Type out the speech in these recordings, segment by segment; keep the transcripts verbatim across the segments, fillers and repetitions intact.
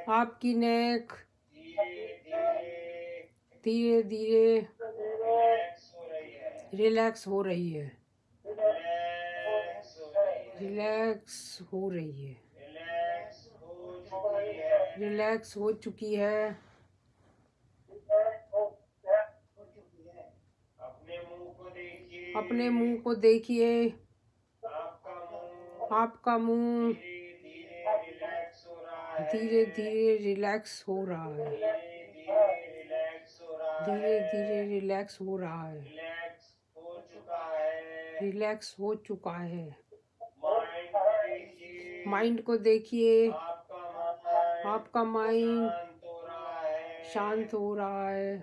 आपकी नेक धीरे धीरे रिलैक्स हो रही है, रिलैक्स हो रही है, रिलैक्स हो चुकी है। अपने मुंह को देखिए, आपका मुंह धीरे धीरे रिलैक्स हो रहा है, धीरे धीरे रिलैक्स हो रहा है, रिलैक्स हो चुका है। माइंड को देखिए, आपका माइंड शांत हो रहा है,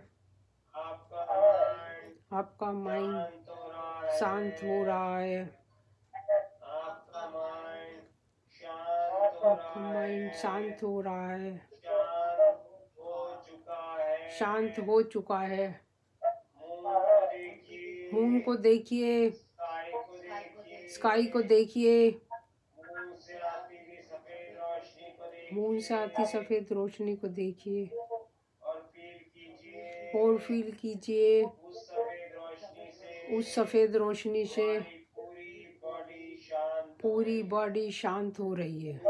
आपका माइंड शांत हो रहा है, आपका माइंड शांत हो रहा है, शांत हो चुका है। मून को देखिए, स्काई को देखिए, मून से आती सफेद रोशनी को देखिए और फील कीजिए उस सफेद रोशनी से पूरी बॉडी शांत हो रही है,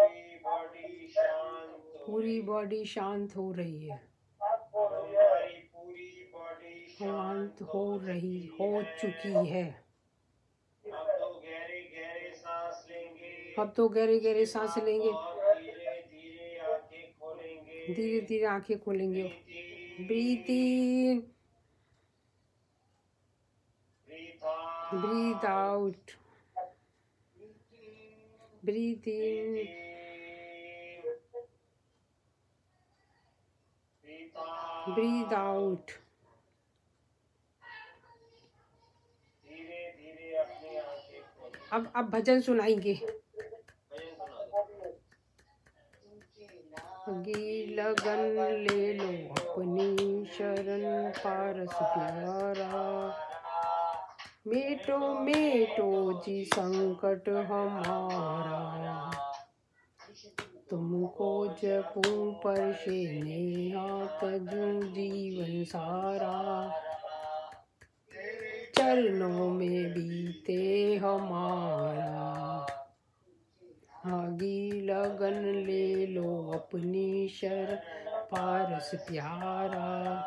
पूरी बॉडी शांत हो रही है, शांत हो रही हो चुकी है। अब तो गहरे गहरे सांस लेंगे, धीरे धीरे आंखें खोलेंगे। Breathe in, breathe out, breathe in, breathe out. अब अब भजन सुनाएंगे। लगी लगन ले लो अपनी शरण, पारस प्यारा, मेटो मेटो जी संकट हमारा, तुमको जपूं पर से नेहा तजूं जीवन सारा, चरणों में बीते हमारा। आगी लगन ले लो अपनी शरण, पारस प्यारा,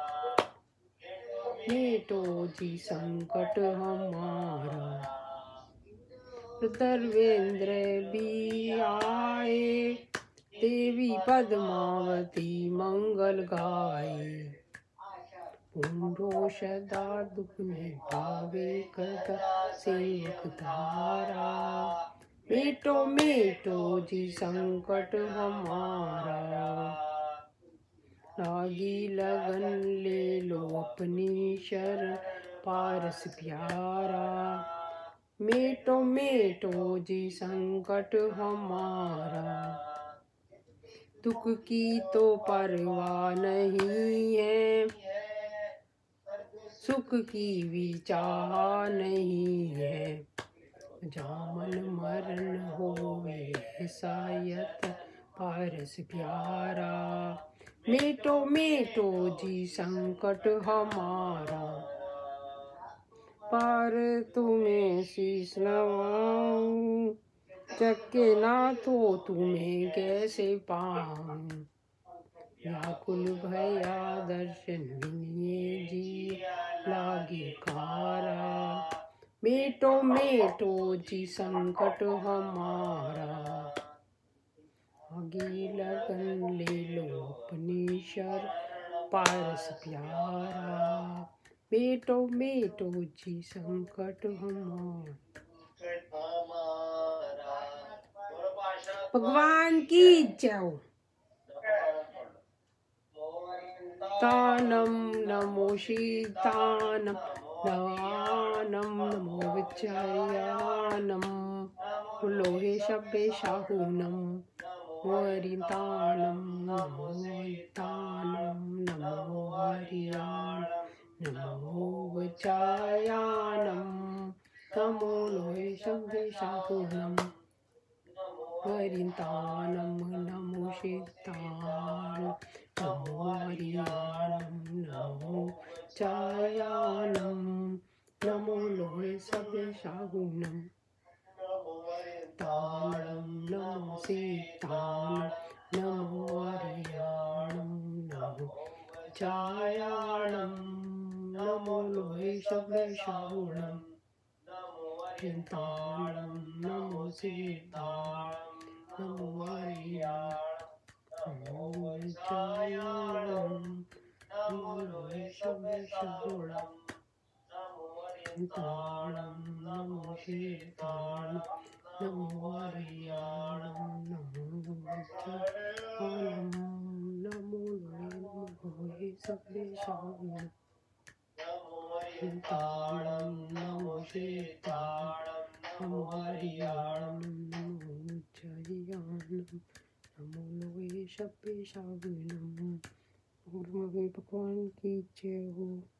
मेटो जी संकट हमारा। धर्मेंद्र भी आए, देवी पद्मावती मंगल गाए, पूरो सदा दुख में पावे कदा सेवक धारा, मेटो मेटो जी संकट हमारा। लागी लगन ले लो अपनी शरण, पारस प्यारा, मेटो मेटो जी संकट हमारा। दुख की तो परवाह नहीं है, सुख की भी चाह नहीं है, जामन मरण होवे सायत पारस प्यारा, मेटो मेटो जी संकट हमारा। पार तुम्हें शीश नवाऊं, चक्के ना तो तुम्हें कैसे पाऊं, व्याकुल भया दर्शन मिलिए जी लागे खारा, मेटो मेटो जी संकट हमारा। आगे लगन ले लो अपनी शरण, पारस प्यारा, मेटो मेटो जी संकट हमारा। भगवान की जय। तानम नमो शीतानम, नवानम नमो विचार्यानम, लोहे शब्दे शाहूनम, वरितानम नमो वरितानम, नमो हरियान, नमो विचार्यानम, नमो लोहे शब्दे शाहूनम, वरितानम नमो शीतानम। नमो हरियाणं नमो चायानं नमो लोहे सव्यसागुणं तानं नमो सीतानं नमो हरियाणं नमो चायानं नमो लोहे सव्यसागुणं तानं नमो सीतानं नमो हरियाणं नमो चायानं नमो लोहे सव्यसागुणं तानं नमो सीतानं नमो हरियाणं नमो चायानं नमो लोहे सव्यसागुणं तानं नमो सीतानं नमो हरियाणं नमो चायानं नमो लोहे सव्यसागुणं। भगवान की जय हो।